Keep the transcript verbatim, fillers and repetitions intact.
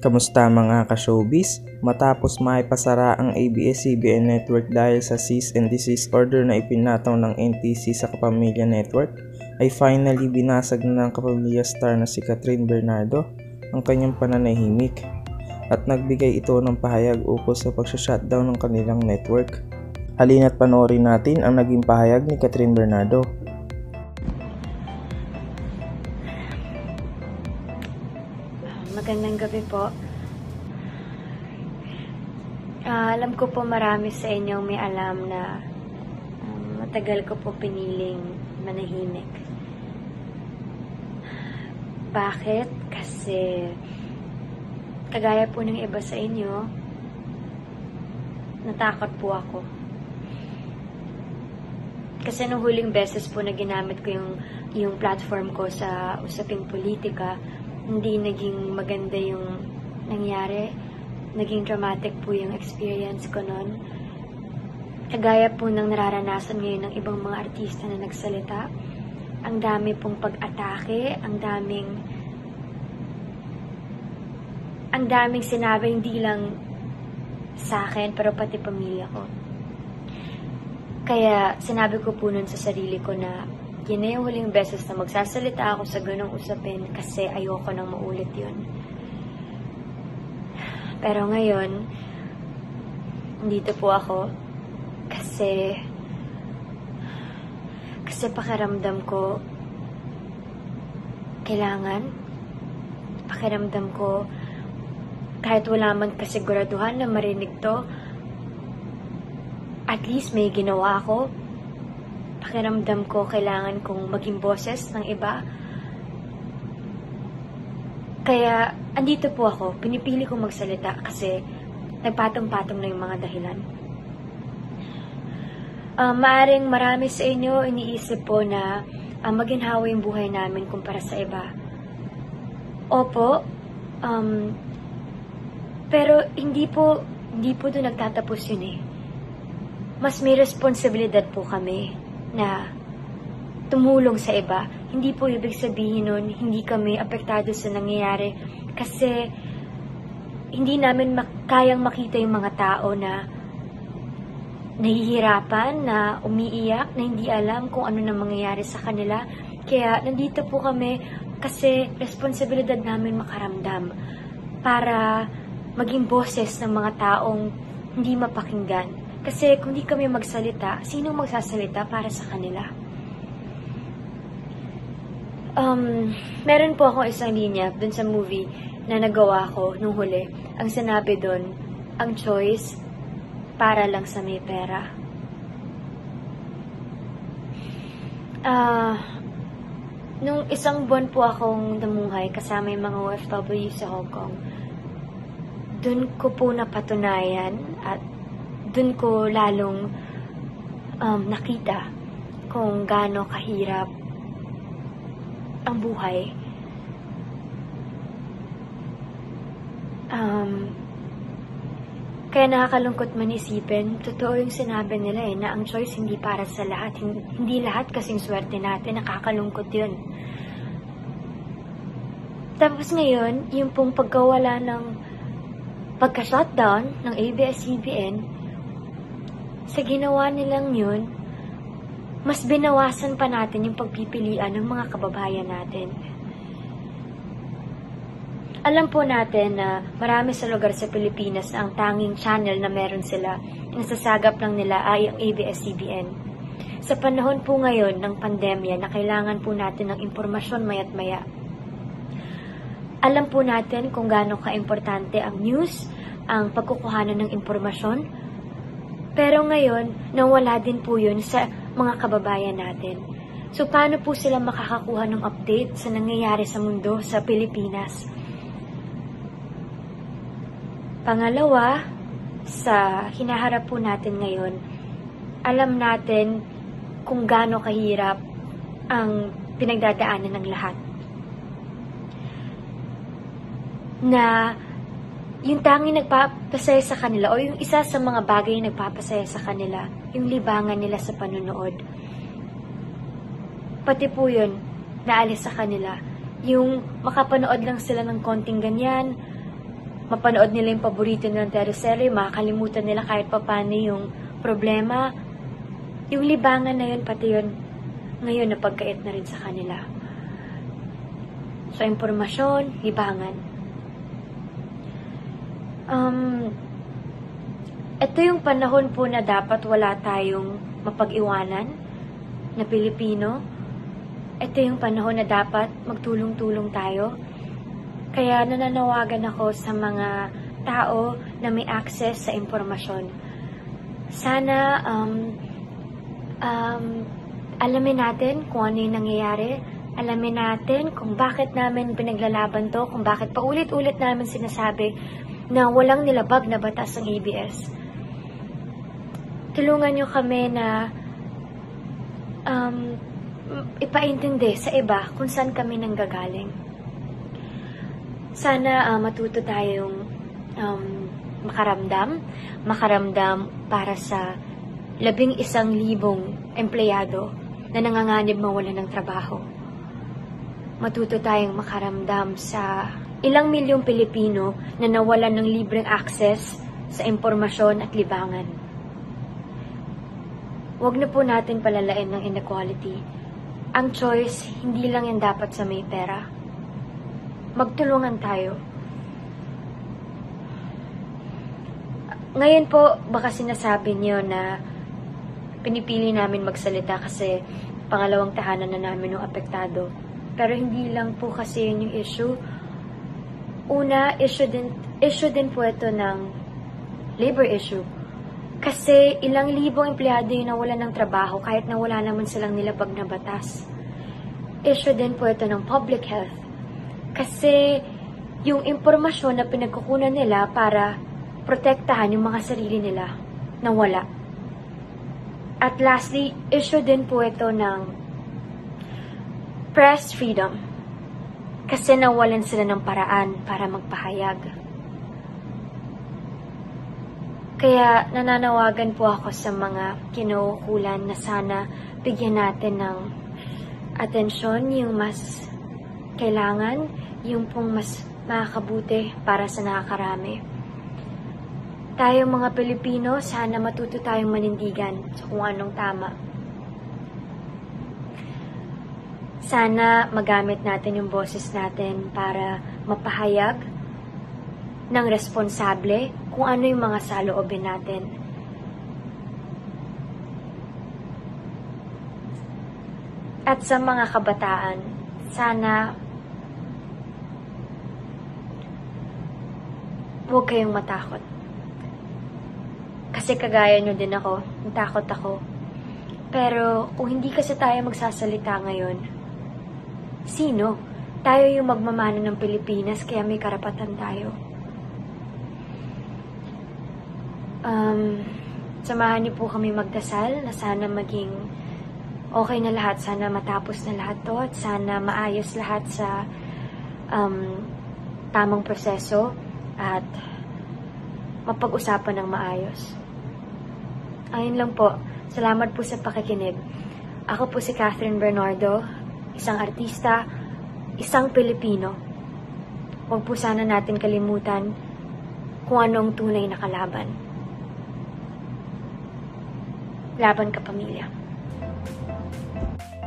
Kamusta mga ka-showbiz? Matapos maipasara ang A B S C B N Network dahil sa cease and desist order na ipinataw ng N T C sa Kapamilya Network, ay finally binasag na ng Kapamilya star na si Kathryn Bernardo ang kanyang pananahimik at nagbigay ito ng pahayag ukol sa pagsha-shutdown ng kanilang network. Halina't panoorin natin ang naging pahayag ni Kathryn Bernardo. Magandang gabi po. Uh, alam ko po marami sa inyong may alam na um, matagal ko po piniling manahimik. Bakit? Kasi kagaya po ng iba sa inyo, natakot po ako. Kasi nung huling beses po na ginamit ko yung, yung platform ko sa usaping politika, hindi naging maganda yung nangyari. Naging dramatic po yung experience ko noon. Kagaya po ng nararanasan ngayon ng ibang mga artista na nagsalita. Ang dami pong pag-atake, ang daming ang daming sinabi, hindi lang sa akin, pero pati pamilya ko. Kaya sinabi ko po nun sa sarili ko na yun na yung huling beses na magsasalita ako sa ganong usapin kasi ayoko nang maulit yun. Pero ngayon, dito po ako kasi kasi pakiramdam ko kailangan pakiramdam ko kahit wala man kasiguraduhan na marinig to, at least may ginawa ako. Pakiramdam ko kailangan kong maging boses ng iba. Kaya, andito po ako. Pinipili kong magsalita kasi nagpatong-patong na yung mga dahilan. Uh, maaring marami sa inyo iniisip po na uh, maginhawa yung buhay namin kumpara sa iba. Opo, um, pero hindi po, hindi po doon nagtatapos yun eh. Mas may responsibilidad po kami na tumulong sa iba. Hindi po ibig sabihin nun, hindi kami apektado sa nangyayari kasi hindi namin mak- kayang makita yung mga tao na nahihirapan, na umiiyak, na hindi alam kung ano na mangyayari sa kanila. Kaya nandito po kami kasi responsibilidad namin makaramdam para maging boses ng mga taong hindi mapakinggan. Kasi kung di kami magsalita, sino magsasalita para sa kanila? Um, meron po akong isang linya dun sa movie na nagawa ko nung huli. Ang sinabi dun, ang choice para lang sa may pera. Ah, uh, nung isang buwan po akong namuhay kasama yung mga O F W sa Hong Kong, dun ko po napatunayan at dun ko lalong um, nakita kung gaano kahirap ang buhay. Um, kaya nakakalungkot man isipin, totoo yung sinabi nila eh, na ang choice hindi para sa lahat. Hindi lahat kasing swerte natin, nakakalungkot yun. Tapos ngayon, yung pong pagkawala ng pagka-shutdown ng A B S C B N, sa ginawa nilang yun, mas binawasan pa natin yung pagpipilian ng mga kababayan natin. Alam po natin na marami sa lugar sa Pilipinas na ang tanging channel na meron sila, nasasagap lang nila ay ang A B S C B N. Sa panahon po ngayon ng pandemya na kailangan po natin ng impormasyon maya't maya, alam po natin kung gaano ka-importante ang news, ang pagkukuhanan ng impormasyon. Pero ngayon, nawala din po yun sa mga kababayan natin. So, paano po sila makakakuha ng update sa nangyayari sa mundo, sa Pilipinas? Pangalawa, sa hinaharap po natin ngayon, alam natin kung gaano kahirap ang pinagdadaanan ng lahat. Na yung tanging nagpapasaya sa kanila o yung isa sa mga bagay na nagpapasaya sa kanila, yung libangan nila sa panunood. Pati po yun, naalis sa kanila. Yung makapanood lang sila ng konting ganyan, mapanood nila yung paborito nilang teleserye, makakalimutan nila kahit papano yung problema. Yung libangan na yun, pati yun, ngayon napagkait na rin sa kanila. So, impormasyon, libangan. Um, ito yung panahon po na dapat wala tayong mapag-iwanan na Pilipino. Ito yung panahon na dapat magtulong-tulong tayo. Kaya nananawagan ako sa mga tao na may access sa impormasyon. Sana um, um, alamin natin kung ano yung nangyayari. Alamin natin kung bakit namin pinaglalaban to, kung bakit paulit-ulit namin sinasabi na walang nilabag na batas ang A B S. Tulungan nyo kami na um, ipaintindi sa iba kung saan kami nanggagaling. Sana uh, matuto tayong um, makaramdam, makaramdam para sa labing isang libong empleyado na nanganganib mawalan ng trabaho. Matuto tayong makaramdam sa ilang milyong Pilipino na nawalan ng libreng access sa impormasyon at libangan. Huwag na po natin palalain ng inequality. Ang choice, hindi lang yan dapat sa may pera. Magtulungan tayo. Ngayon po, baka sinasabi niyo na pinipili namin magsalita kasi pangalawang tahanan na namin ng apektado. Pero hindi lang po kasi yun yung issue. Una, issue din, issue din po ito ng labor issue. Kasi ilang libong empleyado yung nawalan ng trabaho kahit na wala naman silang nilabag na batas. Issue din po ito ng public health. Kasi yung impormasyon na pinagkukunan nila para protektahan yung mga sarili nila nawala. At lastly, issue din po ito ng press freedom. Kasi nawalan sila ng paraan para magpahayag. Kaya nananawagan po ako sa mga kinaukulan na sana bigyan natin ng atensyon yung mas kailangan, yung pong mas makakabuti para sa nakakarami. Tayong mga Pilipino, sana matuto tayong manindigan sa kung anong tama. Sana magamit natin yung boses natin para mapahayag ng responsable kung ano yung mga saloobin natin. At sa mga kabataan, sana huwag kayong matakot. Kasi kagaya nyo din ako, natakot ako. Pero kung hindi kasi tayo magsasalita ngayon, sino? Tayo yung magmamano ng Pilipinas, kaya may karapatan tayo. Um, samahan niyo po kami magdasal na sana maging okay na lahat, sana matapos na lahat to, at sana maayos lahat sa um, tamang proseso at mapag-usapan ng maayos. Ayun lang po. Salamat po sa pakikinig. Ako po si Catherine Bernardo, isang artista, isang Pilipino. Huwag po sana natin kalimutan kung ano ang tunay na kalaban. Laban ka, pamilya.